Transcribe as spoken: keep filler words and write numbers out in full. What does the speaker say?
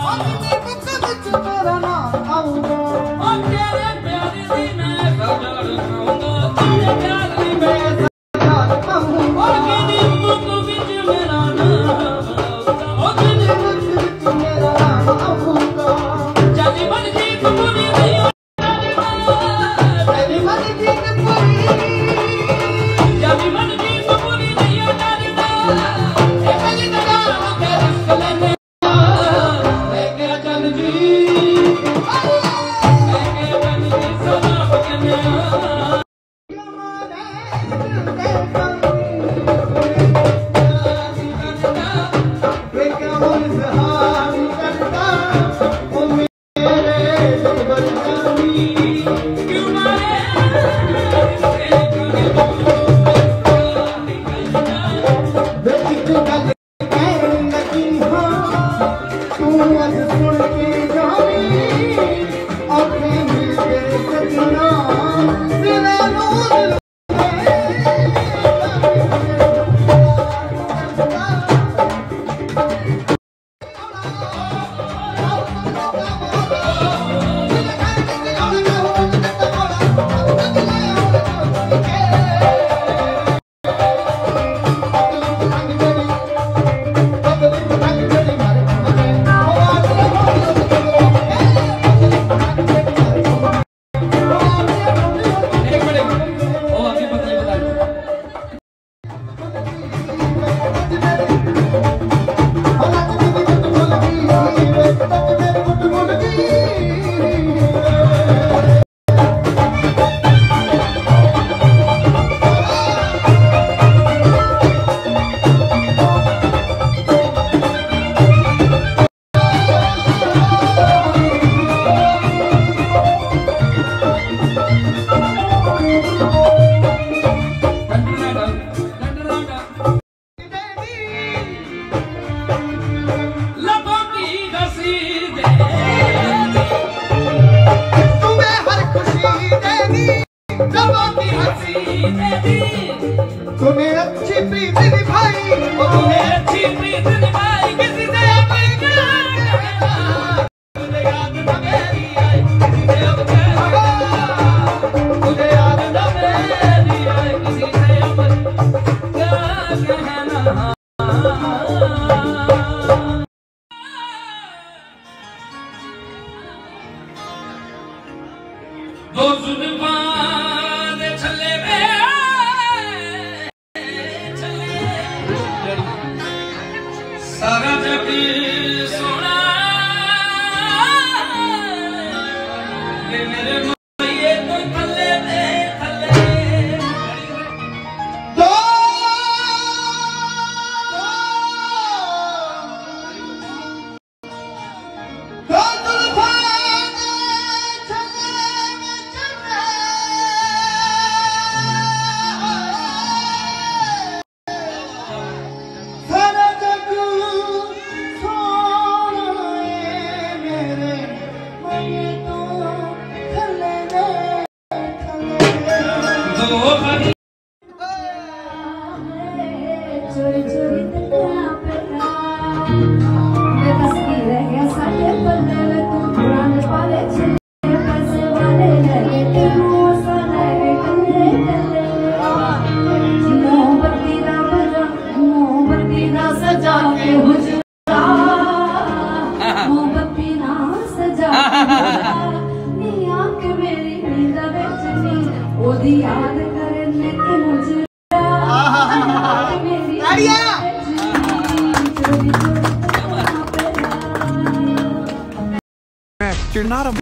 तुम्हें अच्छी प्रीत निभाई, तुम्हें अच्छी प्रीत निभाई, किसी से अब कहना, तुझे याद न मेरी आई, किसी से अब कहना, तुझे याद न मेरी आई, किसी से अब क्या कहना। दो जुल्फां दे छल्ले में सारा जग सोना ये मेरे माये तो थल्ले में थल्ले दो दो जुल्फां दे छल्ले में चले सारा जग चोरी चोरी तेरा प्यार मैं तस्वीर रह गया साले पल्ले तू पुराने वाले छल्ले पैसे वाले लगे तेरू साले कल्ले कल्ले मोहब्बती ना बजा मोहब्बती ना सजा के हुजरा मोहब्बती ना सजा नी आंख मेरी नींद विच नी ओदी याद करने ते मुझे You're not a